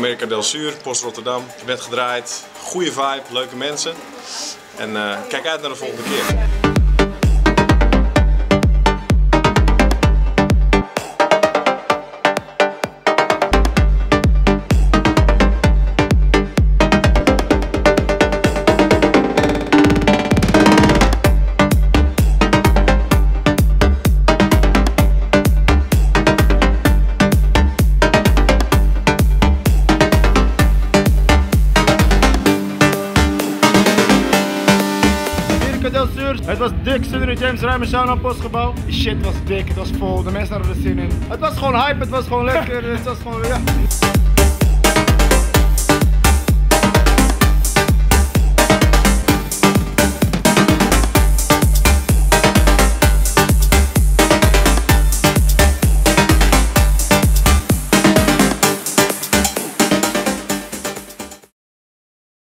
America del Sur, Post Rotterdam. Je bent gedraaid, goede vibe, leuke mensen. En kijk uit naar de volgende keer. Het was dik, Sunny James Rijmen Sauna Postgebouw. Die shit was dik, het was vol, de mensen hadden er zin in. Het was gewoon hype, het was gewoon lekker, het was gewoon, ja.